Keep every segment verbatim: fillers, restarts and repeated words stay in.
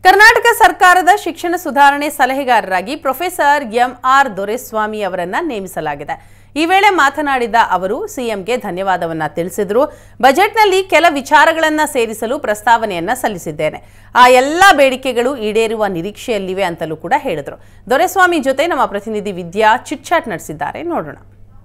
ಕರ್ನಾಟಕ ಸರ್ಕಾರದ ಶಿಕ್ಷಣ ಸುಧಾರಣೆ ಸಲಹೆಗಾರರಾಗಿ ಪ್ರೊಫೆಸರ್ ಎಂ ಆರ್ ದೊರೆಸ್ವಾಮಿ ಅವರನ್ನು ನೇಮಿಸಲಾಗಿದೆ. ಈ ವೇಳೆ ಮಾತನಾಡಿದ ಅವರು ಸಿಎಂಗೆ ಧನ್ಯವಾದವನ್ನ ತಿಳಿಸಿದರು. ಬಜೆಟ್ನಲ್ಲಿ ಕೆಲ ವಿಚಾರಗಳನ್ನು ಸೇರಿಸಲು ಪ್ರಸ್ತಾವನೆಯನ್ನ ಸಲ್ಲಿಸಿದ್ದೇನೆ. ಆ ಎಲ್ಲ ಬೇಡಿಕೆಗಳು ಈಡೇರುವ ನಿರೀಕ್ಷೆಯಲ್ಲಿವೆ ಅಂತಲೂ ಕೂಡ ಹೇಳಿದರು. ದೊರೆಸ್ವಾಮಿ ಜೊತೆ ನಮ್ಮ ಪ್ರತಿನಿಧಿ ವಿದ್ಯಾ ಚಿಟ್ ಚಾಟ್ ನಡೆಸಿದ್ದಾರೆ, ನೋಡೋಣ.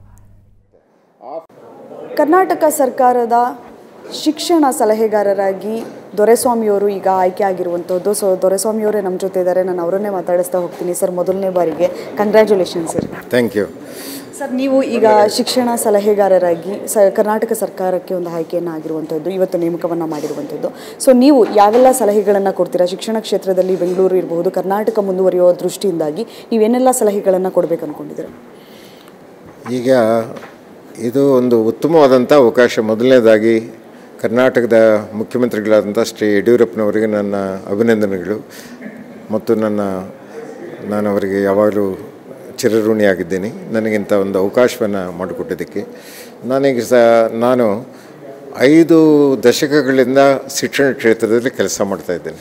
ಕರ್ನಾಟಕ ಸರ್ಕಾರದ ಶಿಕ್ಷಣ ಸಲಹೆಗಾರರಾಗಿ ದೊರೆಸ್ವಾಮಿಯವರು ಈಗ ಆಯ್ಕೆ ಆಗಿರುವಂಥದ್ದು. ಸೊ ದೊರೆಸ್ವಾಮಿಯವರೇ ನಮ್ಮ ಜೊತೆ ಇದ್ದಾರೆ, ನಾನು ಅವರನ್ನೇ ಮಾತಾಡಿಸ್ತಾ ಹೋಗ್ತೀನಿ. ಸರ್, ಮೊದಲನೇ ಬಾರಿಗೆ congratulation sir. Thank you sir. ನೀವು ಈಗ ಶಿಕ್ಷಣ ಸಲಹೆಗಾರರಾಗಿ ಸ ಕರ್ನಾಟಕ ಸರ್ಕಾರಕ್ಕೆ ಒಂದು ಆಯ್ಕೆಯನ್ನು ಆಗಿರುವಂಥದ್ದು, ಇವತ್ತು ನೇಮಕವನ್ನು ಮಾಡಿರುವಂಥದ್ದು. ಸೊ ನೀವು ಯಾವೆಲ್ಲ ಸಲಹೆಗಳನ್ನು ಕೊಡ್ತೀರಾ ಶಿಕ್ಷಣ ಕ್ಷೇತ್ರದಲ್ಲಿ? ಬೆಂಗಳೂರು ಇರಬಹುದು, ಕರ್ನಾಟಕ ಮುಂದುವರಿಯುವ ದೃಷ್ಟಿಯಿಂದಾಗಿ ನೀವೇನೆಲ್ಲ ಸಲಹೆಗಳನ್ನು ಕೊಡಬೇಕು ಅಂದ್ಕೊಂಡಿದ್ದೀರಾ? ಈಗ ಇದು ಒಂದು ಉತ್ತಮವಾದಂಥ ಅವಕಾಶ. ಮೊದಲನೇದಾಗಿ ಕರ್ನಾಟಕದ ಮುಖ್ಯಮಂತ್ರಿಗಳಾದಂಥ ಶ್ರೀ ಯಡಿಯೂರಪ್ಪನವರಿಗೆ ನನ್ನ ಅಭಿನಂದನೆಗಳು ಮತ್ತು ನನ್ನ ನಾನು ಅವರಿಗೆ ಯಾವಾಗಲೂ ಚಿರಋಣಿಯಾಗಿದ್ದೀನಿ ನನಗಿಂತ ಒಂದು ಅವಕಾಶವನ್ನು ಮಾಡಿಕೊಟ್ಟಿದ್ದಕ್ಕೆ. ನನಗೆ ಸಹ ನಾನು ಐದು ದಶಕಗಳಿಂದ ಶಿಕ್ಷಣ ಕ್ಷೇತ್ರದಲ್ಲಿ ಕೆಲಸ ಮಾಡ್ತಾಯಿದ್ದೇನೆ.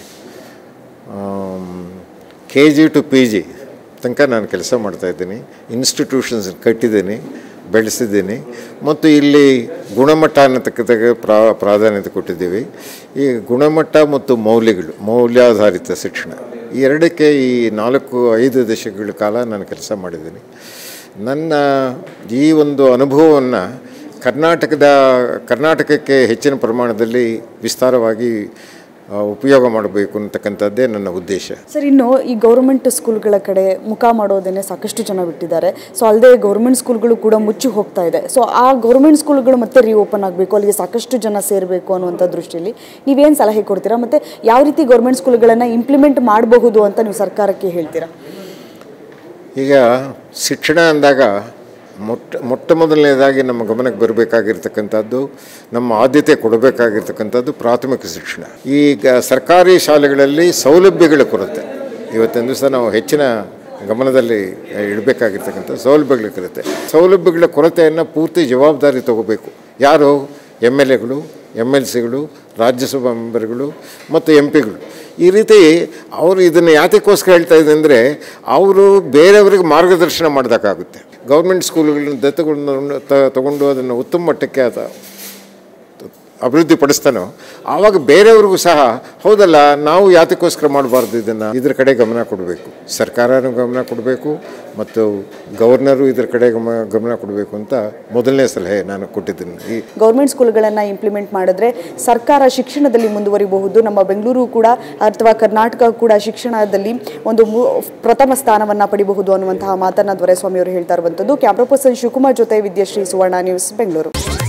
K G to P G ತನಕ ನಾನು ಕೆಲಸ ಮಾಡ್ತಾಯಿದ್ದೀನಿ. ಇನ್ಸ್ಟಿಟ್ಯೂಷನ್ಸ್ ಕಟ್ಟಿದ್ದೀನಿ, ಬೆಳೆಸಿದ್ದೀನಿ ಮತ್ತು ಇಲ್ಲಿ ಗುಣಮಟ್ಟ ಅನ್ನತಕ್ಕಂಥ ಪ್ರಾ ಪ್ರಾಧಾನ್ಯತೆ ಕೊಟ್ಟಿದ್ದೀವಿ. ಈ ಗುಣಮಟ್ಟ ಮತ್ತು ಮೌಲ್ಯಗಳು, ಮೌಲ್ಯಾಧಾರಿತ ಶಿಕ್ಷಣ, ಈ ಎರಡಕ್ಕೆ ಈ ನಾಲ್ಕು ಐದು ದಶಕಗಳ ಕಾಲ ನಾನು ಕೆಲಸ ಮಾಡಿದ್ದೀನಿ. ನನ್ನ ಈ ಒಂದು ಅನುಭವವನ್ನು ಕರ್ನಾಟಕದ ಕರ್ನಾಟಕಕ್ಕೆ ಹೆಚ್ಚಿನ ಪ್ರಮಾಣದಲ್ಲಿ ವಿಸ್ತಾರವಾಗಿ ಉಪಯೋಗ ಮಾಡಬೇಕು ಅಂತಕ್ಕಂಥದ್ದೇ ನನ್ನ ಉದ್ದೇಶ. ಸರ್, ಇನ್ನು ಈ ಗೌರ್ಮೆಂಟ್ ಸ್ಕೂಲ್ಗಳ ಕಡೆ ಮುಖ ಮಾಡೋದೇನೆ ಸಾಕಷ್ಟು ಜನ ಬಿಟ್ಟಿದ್ದಾರೆ. ಸೊ ಅಲ್ಲದೆ ಗೌರ್ಮೆಂಟ್ ಸ್ಕೂಲ್ಗಳು ಕೂಡ ಮುಚ್ಚಿ ಹೋಗ್ತಾ ಇದೆ. ಸೊ ಆ ಗೌರ್ಮೆಂಟ್ ಸ್ಕೂಲ್ಗಳು ಮತ್ತೆ ರೀಓಪನ್ ಆಗಬೇಕು, ಅಲ್ಲಿಗೆ ಸಾಕಷ್ಟು ಜನ ಸೇರಬೇಕು ಅನ್ನುವಂಥ ದೃಷ್ಟಿಯಲ್ಲಿ ನೀವೇನು ಸಲಹೆ ಕೊಡ್ತೀರಾ? ಮತ್ತು ಯಾವ ರೀತಿ ಗೌರ್ಮೆಂಟ್ ಸ್ಕೂಲ್ಗಳನ್ನು ಇಂಪ್ಲಿಮೆಂಟ್ ಮಾಡಬಹುದು ಅಂತ ನೀವು ಸರ್ಕಾರಕ್ಕೆ ಹೇಳ್ತೀರಾ? ಈಗ ಶಿಕ್ಷಣ ಅಂದಾಗ ಮೊಟ್ಟ ಮೊಟ್ಟ ಮೊದಲನೇದಾಗಿ ನಮ್ಮ ಗಮನಕ್ಕೆ ಬರಬೇಕಾಗಿರ್ತಕ್ಕಂಥದ್ದು, ನಮ್ಮ ಆದ್ಯತೆ ಕೊಡಬೇಕಾಗಿರ್ತಕ್ಕಂಥದ್ದು ಪ್ರಾಥಮಿಕ ಶಿಕ್ಷಣ. ಈಗ ಸರ್ಕಾರಿ ಶಾಲೆಗಳಲ್ಲಿ ಸೌಲಭ್ಯಗಳ ಕೊರತೆ ಇವತ್ತಿನ ದಿವಸ ನಾವು ಹೆಚ್ಚಿನ ಗಮನದಲ್ಲಿ ಇಡಬೇಕಾಗಿರ್ತಕ್ಕಂಥ ಸೌಲಭ್ಯಗಳ ಕೊರತೆ ಸೌಲಭ್ಯಗಳ ಕೊರತೆಯನ್ನು ಪೂರ್ತಿ ಜವಾಬ್ದಾರಿ ತಗೋಬೇಕು. ಯಾರು? ಎಮ್ ಎಲ್ ಎಗಳು, ಎಮ್ ಎಲ್ ಸಿಗಳು, ರಾಜ್ಯಸಭಾ ಮೆಂಬರ್ಗಳು ಮತ್ತು ಎಂ ಪಿಗಳು. ಈ ರೀತಿ ಅವರು ಇದನ್ನು ಯಾತಕ್ಕೋಸ್ಕರ ಹೇಳ್ತಾ ಇದೆ ಅಂದರೆ ಅವರು ಬೇರೆಯವರಿಗೆ ಮಾರ್ಗದರ್ಶನ ಮಾಡೋದಕ್ಕಾಗುತ್ತೆ. ಗೌರ್ಮೆಂಟ್ ಸ್ಕೂಲ್ಗಳನ್ನ ದತ್ತುಗಳನ್ನು ತಗೊಂಡು ಅದನ್ನು ಉತ್ತಮ ಮಟ್ಟಕ್ಕೆ ಅದ ಅಭಿವೃದ್ಧಿ ಪಡಿಸ್ತಾನೋ ಆವಾಗ ಬೇರೆಯವ್ರಿಗೂ ಸಹ ಹೌದಲ್ಲ, ನಾವು ಯಾತಕ್ಕೋಸ್ಕರ ಮಾಡಬಾರ್ದು, ಇದನ್ನು ಇದರ ಕಡೆ ಗಮನ ಕೊಡಬೇಕು, ಸರ್ಕಾರನೂ ಗಮನ ಕೊಡಬೇಕು ಮತ್ತು ಗವರ್ನರು ಇದರ ಕಡೆ ಗಮ ಗಮನ ಕೊಡಬೇಕು ಅಂತ ಮೊದಲನೇ ಸಲಹೆ ನಾನು ಕೊಟ್ಟಿದ್ದೀನಿ. ಈ ಗೌರ್ಮೆಂಟ್ ಸ್ಕೂಲ್ಗಳನ್ನು ಇಂಪ್ಲಿಮೆಂಟ್ ಮಾಡಿದ್ರೆ ಸರ್ಕಾರ ಶಿಕ್ಷಣದಲ್ಲಿ ಮುಂದುವರಿಬಹುದು. ನಮ್ಮ ಬೆಂಗಳೂರು ಕೂಡ ಅಥವಾ ಕರ್ನಾಟಕ ಕೂಡ ಶಿಕ್ಷಣದಲ್ಲಿ ಒಂದು ಪ್ರಥಮ ಸ್ಥಾನವನ್ನು ಪಡಿಬಹುದು ಅನ್ನುವಂತಹ ಮಾತನ್ನು ದೊರೆಸ್ವಾಮಿ ಅವರು ಹೇಳ್ತಾ ಇರುವಂಥದ್ದು. ಕ್ಯಾಮ್ರಾ ಪರ್ಸನ್ ಶಿವಕುಮಾರ್ ಜೊತೆ ವಿದ್ಯಾಶ್ರೀ, ಸುವರ್ಣ ನ್ಯೂಸ್, ಬೆಂಗಳೂರು.